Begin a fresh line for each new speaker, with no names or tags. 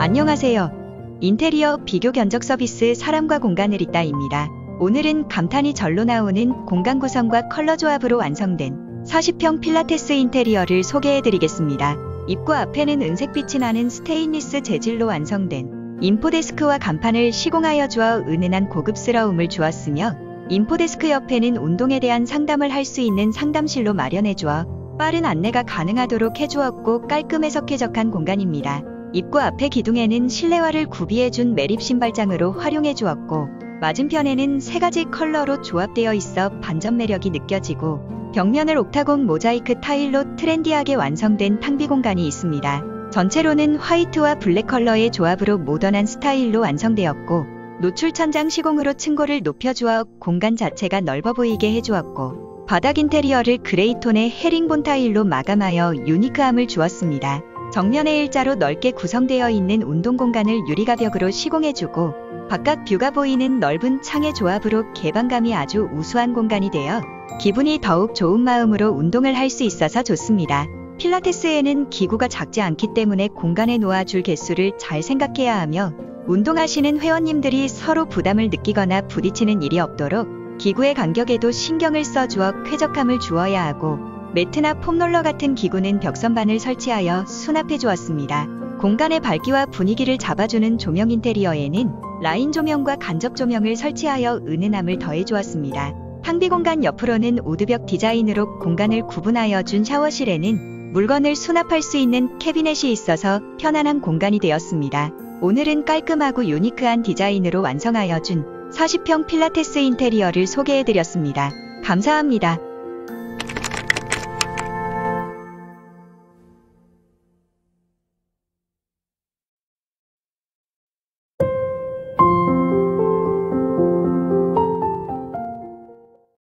안녕하세요. 인테리어 비교 견적 서비스 사람과 공간을 잇다입니다. 오늘은 감탄이 절로 나오는 공간 구성과 컬러 조합으로 완성된 40평 필라테스 인테리어를 소개해드리겠습니다. 입구 앞에는 은색빛이 나는 스테인리스 재질로 완성된 인포데스크와 간판을 시공하여 주어 은은한 고급스러움을 주었으며, 인포데스크 옆에는 운동에 대한 상담을 할 수 있는 상담실로 마련해 주어 빠른 안내가 가능하도록 해주었고 깔끔해서 쾌적한 공간입니다. 입구 앞에 기둥에는 실내화를 구비해준 매립 신발장으로 활용해 주었고, 맞은편에는 3가지 컬러로 조합되어 있어 반전 매력이 느껴지고, 벽면을 옥타곤 모자이크 타일로 트렌디하게 완성된 탕비 공간이 있습니다. 전체로는 화이트와 블랙 컬러의 조합으로 모던한 스타일로 완성되었고, 노출 천장 시공으로 층고를 높여주어 공간 자체가 넓어 보이게 해주었고, 바닥 인테리어를 그레이톤의 헤링본 타일로 마감하여 유니크함을 주었습니다. 정면에 일자로 넓게 구성되어 있는 운동 공간을 유리가벽으로 시공해주고, 바깥 뷰가 보이는 넓은 창의 조합으로 개방감이 아주 우수한 공간이 되어 기분이 더욱 좋은 마음으로 운동을 할 수 있어서 좋습니다. 필라테스에는 기구가 작지 않기 때문에 공간에 놓아줄 개수를 잘 생각해야 하며, 운동하시는 회원님들이 서로 부담을 느끼거나 부딪히는 일이 없도록 기구의 간격에도 신경을 써주어 쾌적함을 주어야 하고, 매트나 폼롤러 같은 기구는 벽선반을 설치하여 수납해 주었습니다. 공간의 밝기와 분위기를 잡아주는 조명 인테리어에는 라인 조명과 간접 조명을 설치하여 은은함을 더해 주었습니다. 탕비 공간 옆으로는 우드벽 디자인으로 공간을 구분하여 준 샤워실에는 물건을 수납할 수 있는 캐비넷이 있어서 편안한 공간이 되었습니다. 오늘은 깔끔하고 유니크한 디자인으로 완성하여 준 40평 필라테스 인테리어를 소개해드렸습니다. 감사합니다.